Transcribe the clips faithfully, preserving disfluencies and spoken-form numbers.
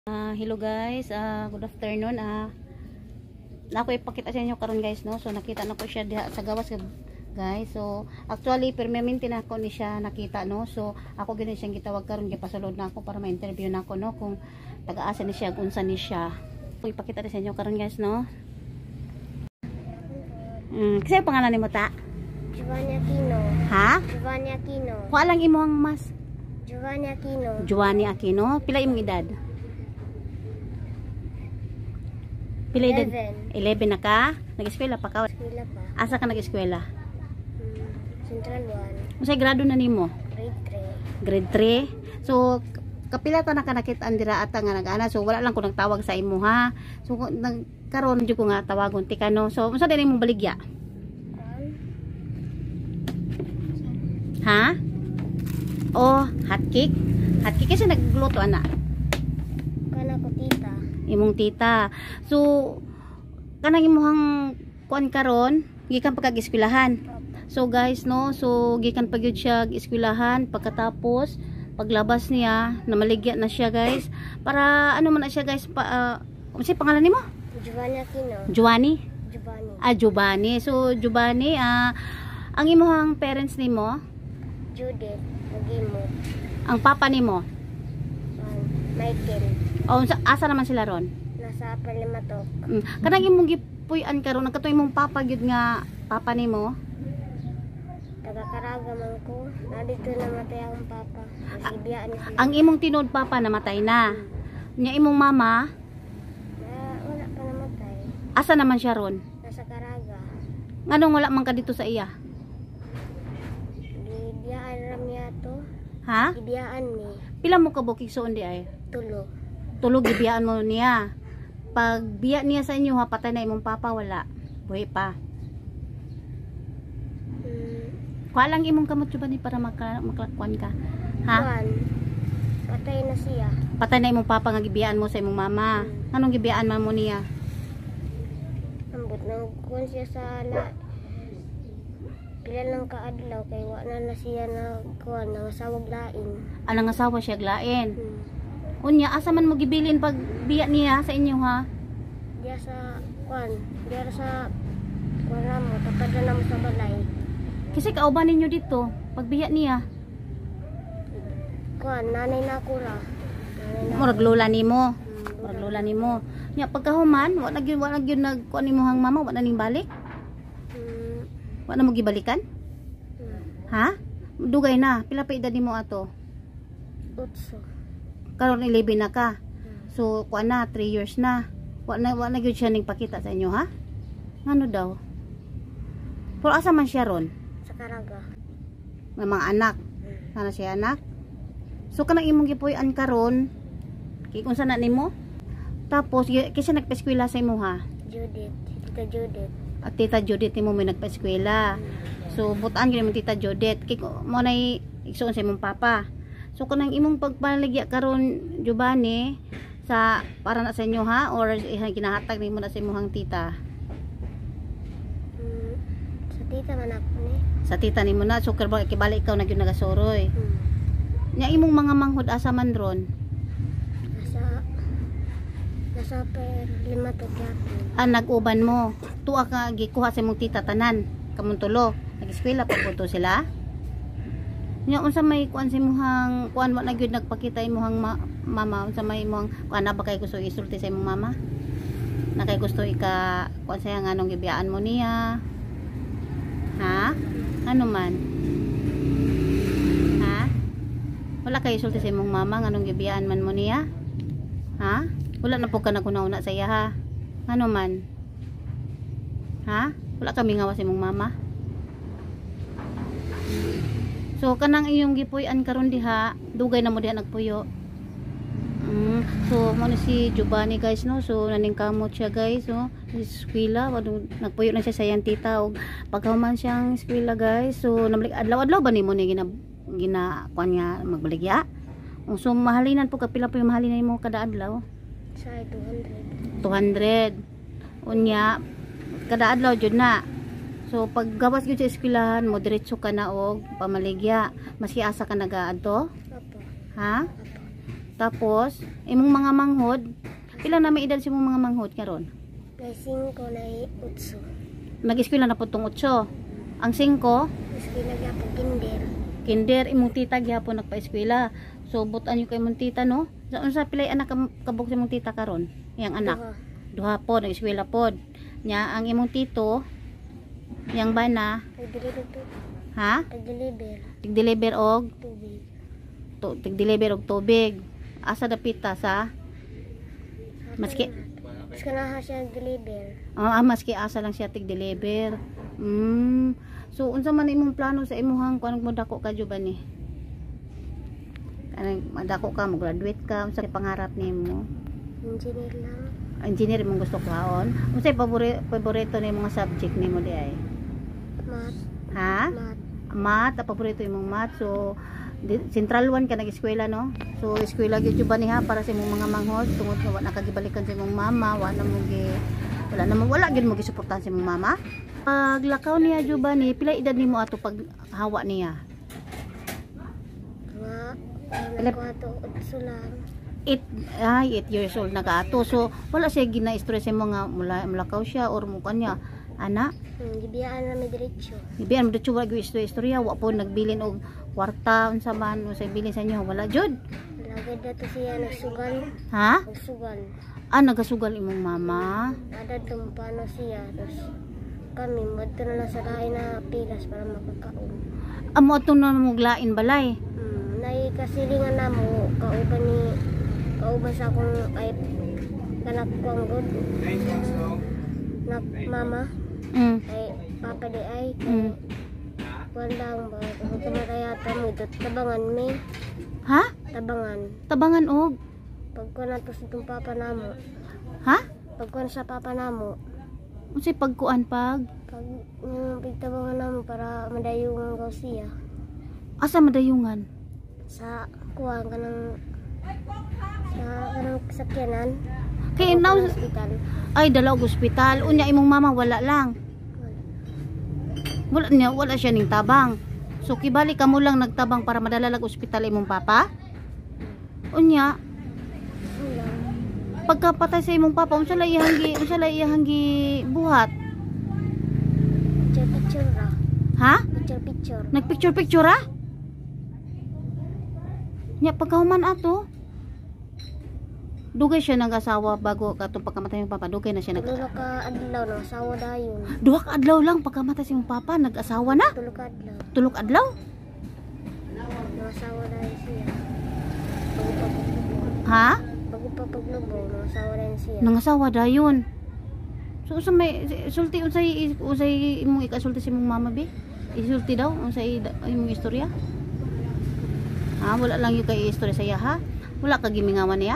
Uh, hello guys, uh, good afternoon. Uh, na ako ipakita sa inyo karon guys, no. So nakita na ko siya diha sa gawas guys. So actually permanente na ako ni siya nakita, no. So ako gani siyang gitawag karon gipasulod na ako para ma-interview na ako, no, kung taga-asa ni siya, unsa ni siya. So ipakita sa inyo karon guys, no. Mm, kasi pangalan nimo ta? Giovanni Aquino. Ha? Giovanni Aquino. Kuha lang imo ang mas. Giovanni Aquino. Giovanni Aquino. Pila imong edad? Pila edad? eleven na ka? Nag-eskwela pa ka? Eskwela pa. Asa ka nag-eskwela? Hmm, Central one. Unsay grado na nimo? Grade three. Grade three. So kapila ta na ka nakit-an dira ata nga nag-ana. So wala lang ko nagtawag sa imo, ha. So nagkaron jud ko nga tawagon ti kano. So unsa din imong baligya? Ha? Oh, hot cake. Hot cake kasi nagluto ana. Kana ko tita. Imong tita. So kanang imong kuan karon gikan pagkag-eskwelahan. So guys, no, so gikan pagyud siya eskwelahan, pagkatapos paglabas niya namaligya na siya guys. Para ano man na siya guys, pa uh, unsay pangalan nimo? Giovanni Aquino. Giovanni? Giovanni. Ah, Giovanni. So Giovanni, ah, ang imong parents nimo? Judith. Nagimot. Ang papa nimo? Um, Michael. O unsa asa naman sila ron? Nasa Palimatok. Mm. Kanang imong gipuy-an karon ang katoy imong papa gyud nga papa nimo? Taga-Caraga man ko. Nandito namatay ang papa. Nasibiyaan niya sila. Ang imong tinud papa namatay na. Nya imong mama, Na, wala pa namatay. asa naman siya ron? Nasa Caraga. Nganong wala man ka dito sa iya? Gibiyaan ram niya to. Ha? Gibiyaan ni. Pila mo ka bukig suon di ay? Tulo. Tulog gibiyaan mo niya. Pag biya niya sa inyo, ha, patay na imong papa, wala. Buhay pa. Hmm. Kuha lang imong kamot ni para maka, maklakwan ka. Ha? Juan. Patay na siya. Patay na imong papa nga gibiyaan mo sa imong mama. Anong gibiyaan man mo niya? Ambot na kuan siya sa la. Pila lang kaadlaw kay wa na na siya na kuan na masawag lain. Anang asawa siya glain. Hmm. Unya, asa man mo gibilin pag biya niya sa inyo, ha? Diya sa kuan, diya sa kuan na mo tapad na mo sa balay. Kasi kauban ninyo dito, pag biya niya. Kuan nanay na ko ra. Nanay na. Murag lola nimo. Hmm, Murag lola nimo. Nya pagkahuman, wa na gyud wa na gyud nag kuan nimo hang mama, wa na ning balik. Hmm. Wa na mo gibalikan? Hmm. Ha? Dugay na. Pila pa edad nimo ato? Utso. Karon eleven na ka. So kuan na three years na. Wa na wa na gyud siya ning pakita sa inyo, ha? Ngano daw? Pero asa man siya ron? Sa Caraga. May mga anak. Sana siya anak. So kanang imong gipuy-an karon, kay unsa na nimo? Tapos kasi nagpa-eskwela sa imo, ha? Judith, Tita Judith. At Tita Judith nimo may nagpa-eskwela. So butaan gyud mo Tita Judith. Kay mo nay igsuon sa imong papa. So kanang imong pagpaligya karon Giovanni sa para na sa inyo, ha, or eh, ginahatag nimo na sa imong tita? Hmm. Sa tita man ako ni. Sa tita nimo na. So karbal kibalik ikaw na gyud nagasoroy. Hmm. Nya imong mga manghod asa man ron? Nasa nasa per lima to gyapon. Ah, nag-uban mo. Tuwa ka gikuha sa imong tita tanan. Kamong tulo. Nag-eskwela pa po to sila. Nya unsa may kuan sa imong kuan wa na gyud nagpakita imong ma mama, unsa may imong kuan na ba kay gusto isulti sa imong mama? Na kay gusto ika kuan sa nganong gibiyaan mo niya? Ha? Ano man? Ha? Wala kay isulti sa imong mama nganong gibiyaan man mo niya? Ha? Wala na po ka naguna-una sa iya, ha? Ano man? Ha? Wala kami ngawa sa imong mama? So kanang iyong gipuy-an karon diha, dugay na mo diha nagpuyo. Mm, so mo ni si Giovanni guys, no. So naning kamot siya guys, no. Eskwela, wado nagpuyo na siya sa iyang tita og pagkahuman siyang eskwela guys. So nabalik adlaw-adlaw ba nimo ni gina gina kuan nga magbaligya? So mahalinan po kapila po yung mahalinan nimo kada adlaw? Sa two hundred. two hundred. Unya kada adlaw jud na. So pag gawas gyud sa eskwelahan mo diretso ka na og pamaligya. Maski asa ka nagaadto? Opo. Ha? Opo. Tapos imong mga manghod, pila na may edad si imong mga manghod karon? May singko na utso. Nag-eskwela na pud tong otso. Ang singko, Eskwela gyapon kinder. kinder, imong tita gyapon nagpa-eskwela. So butan yung kay imong tita no. Sa unsa pilay anak kam- kabuk sa imong tita karon? Yang anak. Duha. Duha pod nag-eskwela pod. Nya ang imong tito yang bana, Nag-deliver to. ha? Nag-deliver. Tig-deliver og Tubig. to, tig-deliver og tubig. Asa dapita sa maski Mas kanaha siya nag-deliver. ah, maski asa lang siya tig-deliver. Mm. So unsa man imong plano sa imuhang kuan mo dako ka Juba ni? Kanang madako ka, mag-graduate ka, unsa kay pangarap nimo? Engineer lang. Engineer imong gusto kaon? Unsay paborito paborito ni mga subject nimo di ay? Math. Ha? Math. Math, ang paborito imong math. So di, Central one ka nag-eskwela no? So eskwela gyud Juba ni ha para sa imong mga manghod tungod nga wa nakagibalikan sa imong mama, wa na mo gi wala na mo wala gyud mo gisuportahan sa imong mama. Paglakaw niya Juba ni, pila edad nimo ato pag hawa niya? Nga. Pila- Ano ko ato utso lang. eight ay eight years old na kaato. So wala siya gina-stress mo nga mula mulakaw siya or mo kanya ana. Hmm, gibiyaan na may diretsyo. Ibian mo dito wala gyud istorya, wa po nagbilin og kwarta unsa man o sa bilin sa inyo wala jud. Lagad na to siya nagsugal. Ha? Nagsugal. Ah, nagasugal imong mama. Ada tumpano siya. Tapos kami, madto na lang sa lain na pilas para makakaon. Amo ato na muglain balay. Hmm, nai kasilingan na mo, kauban ni, kauban sa akong ay kanak kong god. Nak mama, Mm. ay papa di ay, Mm. kwan lang ba, kung kumakayata mo, dot tabangan mi, Ha? tabangan. Tabangan og. Pagkuhan na to sa itong papa namo, Ha? pagkuhan sa papa namo, Unsay pagkuan pag? pag yung pagtabangan namo para madayong ang siya. Asa madayungan? Sa kuwang kanang sa kanang sakyanan Kay now sa hospital. ay dala og ospital. Unya imong mama wala lang. Wala niya, wala siya ning tabang. So kibali ka mo lang nagtabang para madala lag ospital imong papa? Unya, Wala. pagkapatay sa imong papa, unsa la iyang gi, unsa la iyang gi buhat? Picture picture ra. Ha? Picture picture. Nagpicture picture ha? Nya pagkahuman ato. Dugay siya nag-asawa bago katong pagkamatay ng papa. Dugay na siya nag Tulo ka adlaw na asawa dayon. Duha ka adlaw lang pagkamatay sa imong papa, nag-asawa na. Tulo ka adlaw. Tulog adlaw. Na asawa dayon siya. Bago pa paglubo. Ha? Bago pa paglubo, na asawa dayon siya. Nangasawa dayon. So unsa may sulti unsay unsay imong ikasulti sa imong mama be? Isulti daw unsay da- imong istorya? Ha, wala lang yung kay istorya sa iya ha. Wala ka gimingawan niya.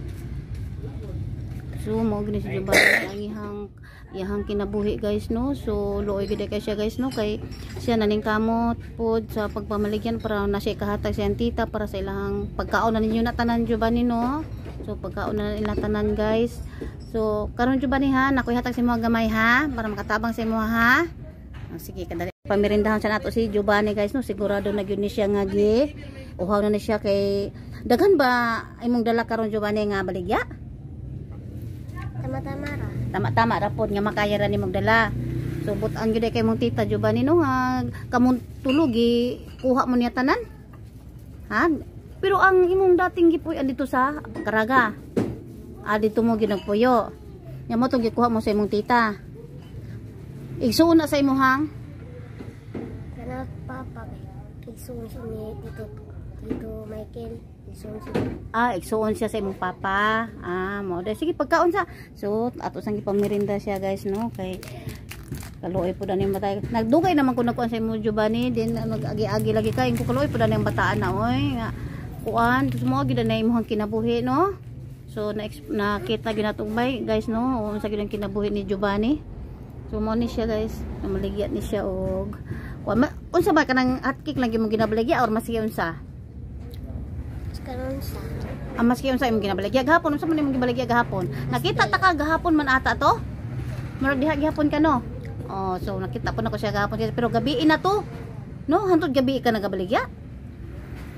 So mo gini si Juba ang ihang ihang kinabuhi guys no. So luoy gid kay siya guys no kay siya naning kamot pod sa pagpamaligyan para na siya kahatag sa iyang tita para sa ilang pagkaon na ninyo na tanan Giovanni no. So pagkaon na nila tanan guys. So karon Giovanni ha, nakoy hatag sa mga gamay ha para makatabang sa imo ha. Oh, sige kadali pamirindahan sa nato si Giovanni guys no. Sigurado na gyud ni siya nga gi uhaw na ni siya kay daghan ba imong dala karon Giovanni nga baligya? Tama-tama ra. Tama-tama ra pod nga makaya ra ni magdala. So butan gyud kay mong tita Giovanni no nga kamon tulugi kuha mo niya tanan. Ha? Pero ang imong dating gipuy dito sa Caraga. Ah dito mo ginagpuyo. Nya mo tong gikuha mo sa imong tita. Igsuon na sa imuhang Kana papa kay igsuon siya ni Tito Tito Michael. Igsuon siya. ah igsuon siya sa imong papa. Ah mo dai sige pagkaon sa. So ato sang gipamirinda siya guys no kay kaluoy po dani matay. Nagdugay naman ko nagkuan sa imo Giovanni din nagagi-agi lagi kay ko kaluoy po dani ang bataan na oy nga kuan tus mo gid na imong kinabuhi no. So na nakita gyud natubay guys no unsa gyud ang kinabuhi ni Giovanni. So mo ni siya guys namaligya ni siya og kuan ma- unsa ba kanang hotcake lang gyud mo ginabaligya or masige unsa? Karon sa Ang maski unsa imong ginabaligya gahapon unsa man imong gibaligya gahapon? Nakita ta ka gahapon man ata to? Murag diha gihapon ka no. Oh, so nakita po nako siya gahapon pero gabi na to. No, hantod gabi ka nagabaligya.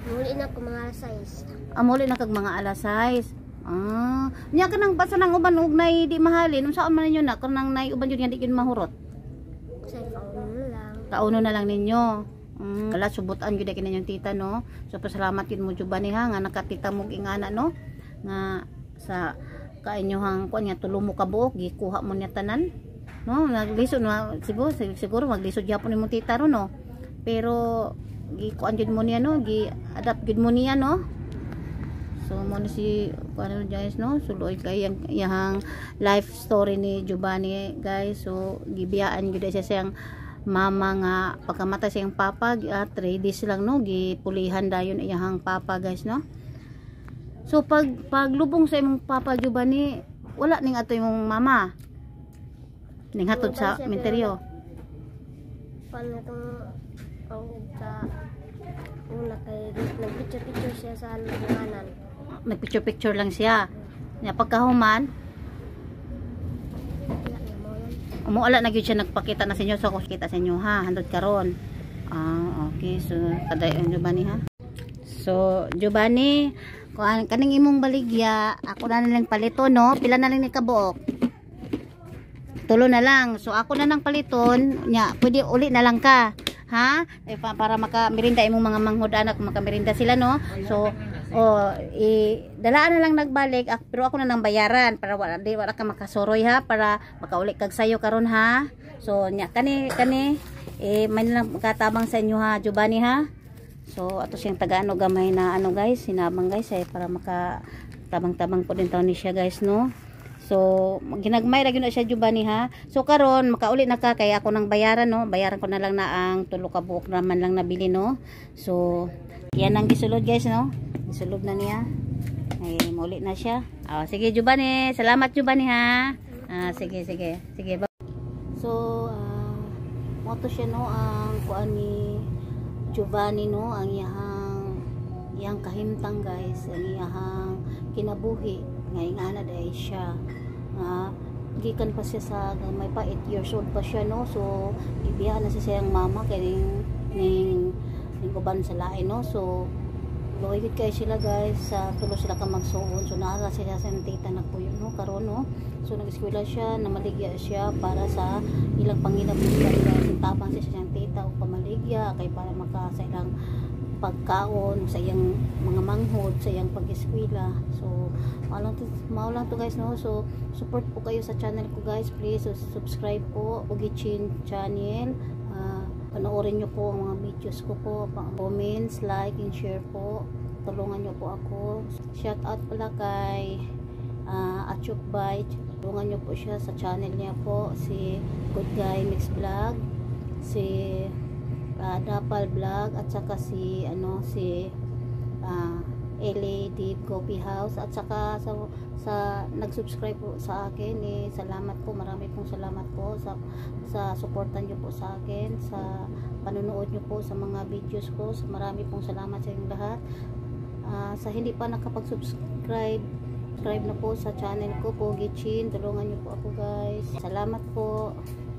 Muli na ko mga alas sais. Amuli na kag mga alas sais. Ah, nya kanang basa nang uban og nay di mahalin, unsa man ninyo na kanang nay uban jud nga di gyud mahurot. Sa kauno lang. Kauno na lang ninyo. Mm, wala subutan gyud kini ninyong tita no. So pasalamat yun mo Jubani ha nga nakatita mo ingana no. Nga sa kainyohang kuan nga tulo mo ka buok gikuha mo niya tanan. No, naglisod na siguro siguro maglisod gyapon nimo tita ro no. Pero gikuan gyud mo niya no, gi adapt gyud mo niya no. So mo ni si ano guys no, suloy kay yang yang life story ni Jubani guys. So gibiyaan gyud siya siyang mama nga pagkamatay siyang papa uh, three days lang no, gipulihan dayon iyang papa guys no. So pag paglubong sa imong papa Jubani, wala ning ato imong mama. Ning hatod sa menteryo. Paano itong ang sa una kay nagpicture-picture siya sa luganan. Nagpicture-picture lang siya. Nya pagkahuman, Amo ala na gyud siya nagpakita na sa inyo, so ako kita sa inyo ha, handod karon. Ah, okay. So kada yung Jubani ha. So Jubani, kuan kaning imong baligya, ako na lang palito no. Pila na lang ni kabuok? Tulo na lang. So ako na nang paliton, nya pwede uli na lang ka. Ha? Eh, pa, para maka-merinda imong mga manghod anak, maka-merinda sila no. So oh, i dalaan na lang nagbalik, ah, pero ako na nang bayaran para wala di wala ka makasoroy ha, para makauli kag sayo karon ha. So nya kani kani eh may lang katabang sa inyo ha Jubani ha. So ato siyang taga-ano gamay na ano guys, sinabang guys eh para maka tabang-tabang po din taon ni siya guys no. So ginagmay ra gyud na siya Jubani ha. So karon makauli na ka kay ako nang bayaran no. Bayaran ko na lang na ang tulo ka buok naman lang nabili no. So yan ang gisulod guys no. Gisulod na niya. Ay mauli na siya. Oh, sige Jubani, salamat Jubani ha. Ah sige sige. Sige. So uh, mo to siya no ang kuan ni Jubani no, ang iyang iyang kahimtang guys, ang iyang kinabuhi nga ingana day siya nga gikan pa siya sa may pa eight years old pa siya no. So ibiya na siya siyang mama kay ning ning ning uban sa lain no. So loyod kay sila guys sa tulo sila ka magsuon. So naara sila sa tita nagpuyo no karon no. So nag-eskwela siya, namaligya siya para sa ilang panginabuhi guys. Tabang siya siyang tita o pamaligya kay para maka sa ilang pagkaon sa iyang mga manghod sa iyang pag-eskwela. So mao lang to, mao lang to guys no. So support po kayo sa channel ko guys, please. So, subscribe po Ugichin channel. Uh, panoorin nyo po ang mga videos ko po, comments, like and share po. Tulungan nyo po ako. Shout out pala kay uh, Achuk Bite. Tulungan nyo po siya sa channel niya po, si Good Guy Mix Vlog, si Uh, Dapal Vlog, at saka si ano si uh, L A Deep Coffee House, at saka sa, sa nag-subscribe po sa akin eh, salamat po, marami pong salamat po sa sa suportan niyo po sa akin, sa panonood niyo po sa mga videos ko. So, marami pong salamat sa inyong lahat. Uh, sa hindi pa nakapag-subscribe, subscribe na po sa channel ko po Ugichin, tulungan niyo po ako guys. Salamat po.